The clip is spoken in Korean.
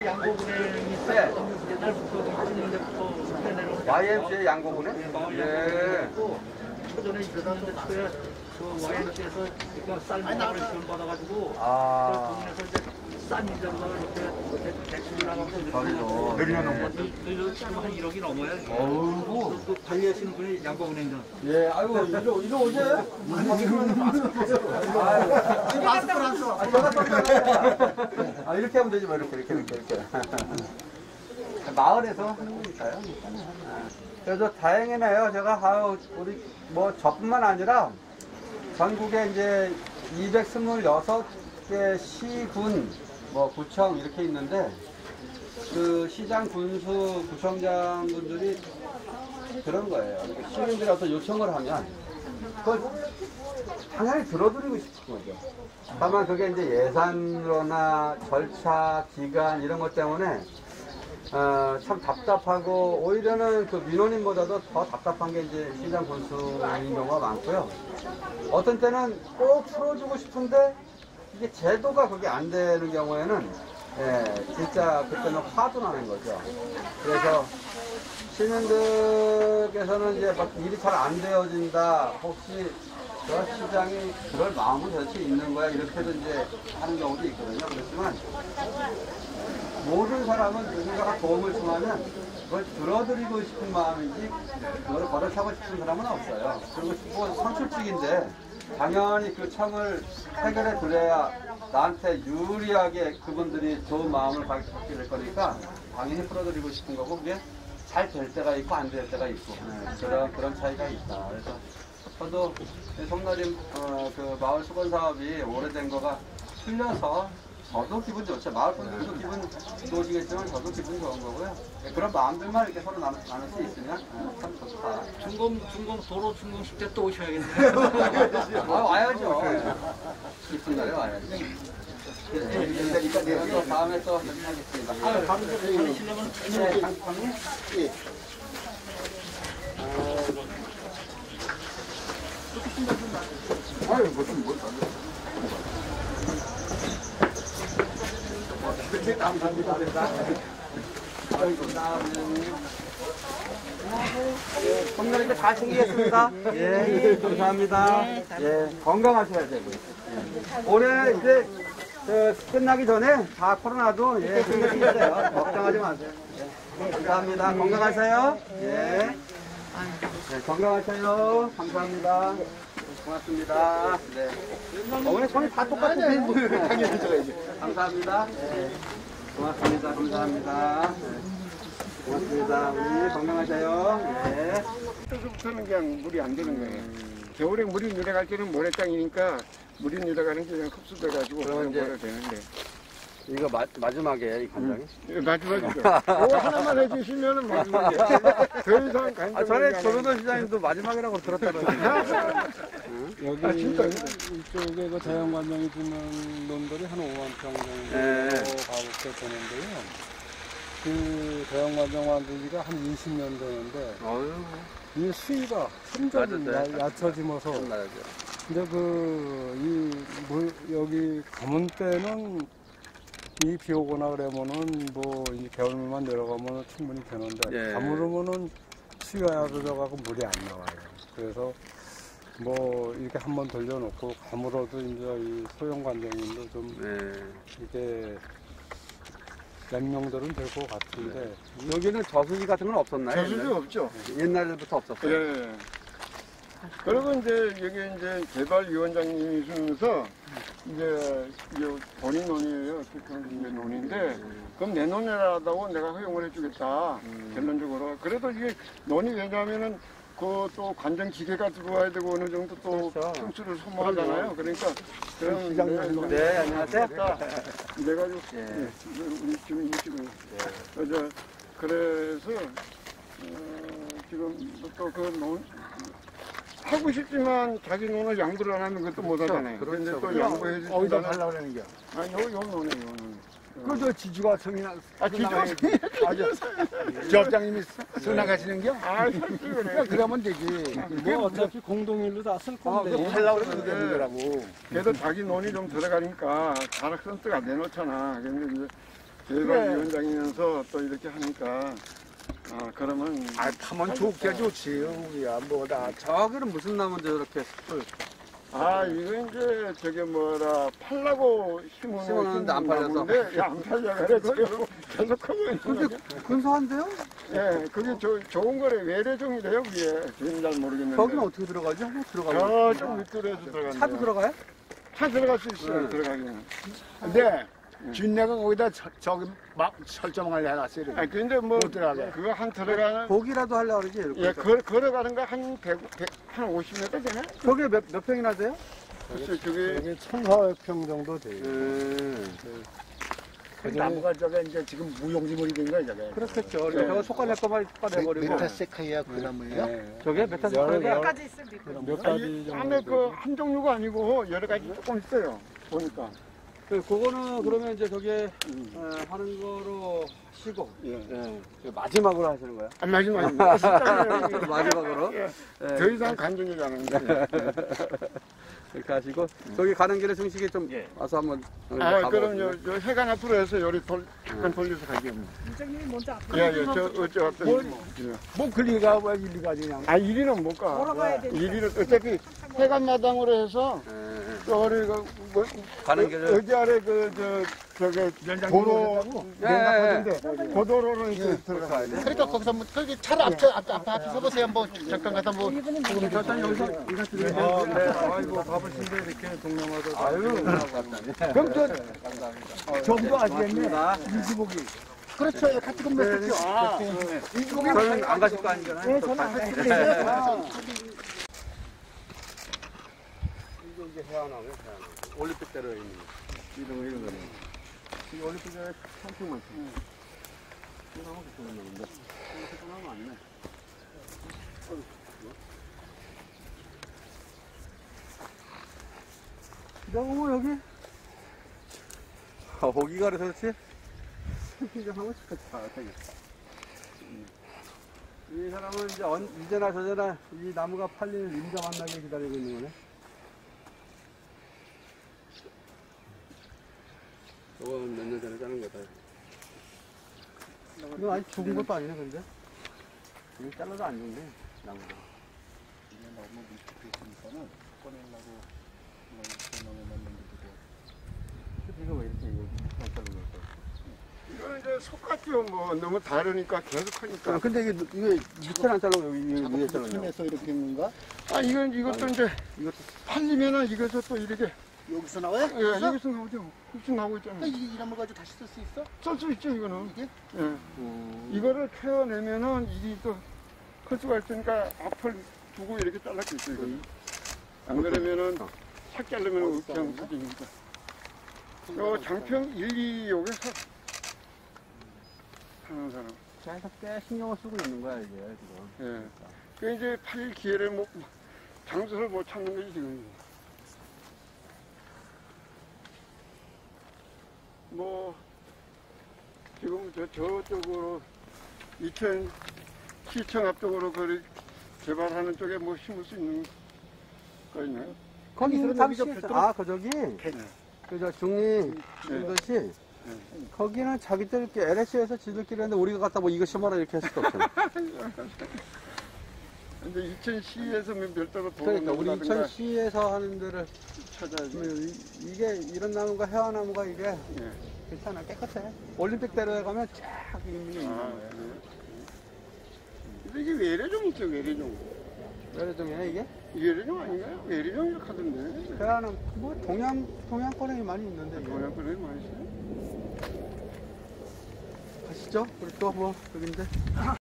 양고군에 옛날부터 80년대부터 YMCA 양고군에? 예. 초전에 있었는데 초에 그 YMCA에서 쌀 지원받아가지고 공원에서 이제 싼 인정으로 이렇게 대출을 하면서 늘려놓은 거죠. 지금 한 1억이 넘어요. 어우. 또 관리하시는 분이 양고은행장. 예, 아이고, 이리 오세요. 마스크를 안 써. 제가 썼잖아요. 이렇게 하면 되지, 뭐, 이렇게. 마을에서 하는 거니까요. 그래서 다행이네요. 제가, 우리, 뭐, 저뿐만 아니라, 전국에 이제 226개 시군, 뭐, 구청 이렇게 있는데, 그 시장, 군수, 구청장 분들이 그런 거예요. 시민들이 어떤 요청을 하면, 그걸 당연히 들어드리고 싶은 거죠. 다만 그게 이제 예산으로나 절차, 기간, 이런 것 때문에, 참 답답하고, 오히려는 그 민원인보다도 더 답답한 게 이제 시장 군수인 경우가 많고요. 어떤 때는 꼭 풀어주고 싶은데, 이게 제도가 그게 안 되는 경우에는, 진짜 그때는 화도 나는 거죠. 그래서 시민들께서는 이제 막 일이 잘 안 되어진다, 혹시 저 시장이 그럴 마음은 도대체 있는 거야, 이렇게도 이제 하는 경우도 있거든요. 그렇지만, 모든 사람은 누군가가 도움을 청하면 그걸 들어드리고 싶은 마음이지 그걸 버릇하고 싶은 사람은 없어요. 그리고 뭐 선출직인데 당연히 그 청을 해결해 드려야 나한테 유리하게 그분들이 좋은 마음을 갖게 될 거니까 당연히 풀어드리고 싶은 거고, 그게 잘 될 때가 있고 안 될 때가 있고, 그런 차이가 있다. 그래서 저도 송나림 그 마을 수건 사업이 오래된 거가 풀려서 저도 기분 좋죠. 마을 분들도 기분 좋으시겠지만 저도 기분 좋은 거고요. 그런 마음들만 이렇게 서로 나눌 수 있으면 참 좋다. 도로 준공식 때 또 오셔야겠네요. 와야죠. 이쁜 날에 와야죠. 그러니까 내가 다음에 또 하겠습니다. 다음 주에 하시려면 예. 아유, 무슨 감사합니다. 건강하게 잘 챙기겠습니다. 예, 감사합니다. 예, 건강하셔야 되고요. 올해 이제 끝나기 전에 다 코로나도 끝낼 수 있어요. 걱정하지 마세요. 예, 감사합니다. 건강하세요. 예. 네, 건강하세요. 감사합니다. 고맙습니다. 네. 어머니 손이 다 똑같으세요. 당연히 줘야지. 감사합니다. 네. 고맙습니다. 감사합니다. 네. 고맙습니다. 우리 건강하세요. 네. 때부터는 그냥 물이 안 되는 거예요. 겨울에 물이 내려갈 때는 모래땅이니까 물이 내려가는 게 그냥 흡수돼가지고 그냥 모래 되는데. 이거 마지막에 이 간장이? 마지막이죠. 이거 하나만 해주시면은 마지막이에요. 더 이상 간장. 전에 조르도 시장님도 마지막이라고 들었다고요. 여기 이쪽에 그 대형관장이 주는 놈들이 한 5만 평 정도 가볍게 되는데요. 그 대형관장 만들기가 한 20년 되는데 이 수위가 점점 얕아지면서 근데 여기 가문 때는 이 비 오거나 그러면은 뭐 이 겨울만 내려가면은 충분히 되는데 가물으면은 수위가 얕아져가고 물이 안 나와요. 그래서 뭐 이렇게 한번 돌려놓고 가물어도 이제 이 소형 관장님도 좀 이게 몇 명들은 될 것 같은데 여기는 저수지 같은 건 없었나요? 저수지 없죠. 옛날부터 없었어요. 예. 그리고 이제 여기 이제 개발위원장님이시면서 이제 본인 논의예요. 이제 논의인데 그럼 내 논의라다고 내가 허용을 해주겠다. 결론적으로. 그래도 이게 논의 왜냐하면은 그 또 관정 기계가 들어와야 되고 어느 정도 또 평수를 소모하잖아요. 그러니까 그럼 네, 안녕하세요. 내가 우리 지금 그래서 지금 또 그 하고 싶지만 자기 논을 양보를 안 하면 그것도 못 하잖아요. 그런데 또 양보해 주신다. 어디서 하려고 그러는 거야? 아니, 요 논에. 그저 지주가 성이나 지주가 지업장님이 성나가시는 겨? 그러면 되지. 뭐 어차피 공동일로 다 쓸 건데 하려고 그러는 게 문제라고. 그래도 자기 논이 좀 들어가니까 잘 선뜻 안 내놓잖아. 근데 이제 개발위원장이면서 또 이렇게 하니까 그러면 아, 파면 좋게 좋지. 우리야, 뭐다. 저기는 무슨 나무인데 저렇게 숲을 이거 이제 저게 뭐라 팔라고 심어놨는데 안 팔려서. 안 팔려가지고 계속 하고 있는 거죠. 근소한데요? 예, 그게 좋은 거래. 외래종이래요, 그게. 저는 잘 모르겠는데. 저기는 어떻게 들어가죠? 한번 들어가요. 좀 밑으로 해서 들어가는 차도 들어가요? 차 들어갈 수 있어요, 들어가기는. 근데 진내가 거기다 저기 막 설정을 해놨어요. 이렇게. 근데 뭐, 못 들어가게. 그거 한 들어가는, 보기라도 하려고 그러지. 이렇게. 예, 걸어가는 거 한 50m 되나? 저게 몇 평이나 돼요? 글쎄, 저게, 여기 1,400평 정도 돼요. 그 나무가 저게 이제 지금 무용지물이 된 거야, 저게. 그렇겠죠. 저거 속가낼 거만 속가내버리고. 메타세카이아 그 나무예요? 네. 저게 메타세카이아? 몇 가지 있을 수 있고. 몇 가지 안에 정도. 한 종류가 아니고 여러 가지 조금 있어요, 보니까. 그거는 그러면 이제 저게 하는 거로 하시고 예. 마지막으로 하시는 거예요? 마지막입니다. 마지막으로 예. 더 이상 간증이 가는데. 이렇게 하시고 저기 가는 길에 승식이 좀 와서 한번 그럼 요 해관 앞으로 해서 요리 잠깐 돌려서 가게. 이장님이 먼저 앞으로 예, 저 어떤 뭐 글리가 왜 일리가 그냥. 이리는 못 가. 걸어가야 되니까. 이리는 어차피 해관 마당으로 해서 저리 뭐 가는 길을 여기 아래 저게 도로 네. 고도로는 이제 들어가야 돼. 그러니까 거기서 한번 거기 차를 앞에 서보세요. 한번 잠깐 가서 뭐 일단 여기서 네, 아이고 바쁘신데 이렇게 동남아서 그럼 정도 아시겠네. 이수복이. 그렇죠. 같이 건너했죠. 저는 안 가실 거 아니잖아요. 네, 저는 안 가요. 이게 해안하고요, 올림픽대로에 있는 거. 이런 거는 이 올림픽에 엄청 많죠. 너무 여기 거기가 그래서 그렇지? 캠핑장 하고 싶었다. 이 사람은 이제 이제나 저제나 이 나무가 팔리는 임자 만나게 기다리고 있는 거네. 저건 몇 년 전에 짜는 거다. 이건 아직 죽은 것도 아니네, 근데. 이거 잘라도 안 좋네, 나무가. 이거 왜 이렇게 안 자른 걸까? 이거는 이제 속같죠. 뭐 너무 다르니까 계속 하니까. 근데 이게 밑에는 안 잘라고 여기 위에 잘랐냐? 에서 이렇게 있는 건가? 이것도 이제 팔리면은 이것도 또 이렇게 여기서 나와요? 예, 여기서 나오죠. 여기서 나오고 있잖아요. 이 나무 가지고 다시 쓸 수 있어? 쓸 수 있죠, 이거는. 이게? 예. 이거를 태워내면은 이게 또 클 수가 있으니까 앞을 두고 이렇게 잘랐고 있어요, 이거는. 안 그러면은 삭 자르면 그냥 터지니까. 요 장평 1, 2 여기서 하는 사람. 계속 꽤 신경을 쓰고 있는 거야, 이게, 지금. 예. 그 이제 팔 기회를 장소를 못 찾는 거지, 지금. 지금 저쪽으로 시청 앞쪽으로 그 개발하는 쪽에 뭐 심을 수 있는 거 있나요? 거기 잠시 저기 그저 중립도시 거기는 자기들끼리 LH에서 지들끼리 했는데 우리가 갖다 뭐 이거 심어라 이렇게 할 수도 없잖아. 근데 이천시에서 별도로 그러니까 우리 돈을 낸다든가 이천시에서 하는 데를 찾아야지. 이게 이런 나무가 해화나무가 이게 예. 괜찮아 깨끗해. 올림픽대로에 가면 쫙 있는 거예요. 근데 이게 외래종이죠, 외래종. 외래종이야 이게? 외래종 아닌가요? 외래종이라고 하던데. 해화나무 뭐 동양권에 많이 있는데 이게. 동양권에 많이 있어요? 가시죠. 우리 또 뭐 여긴데.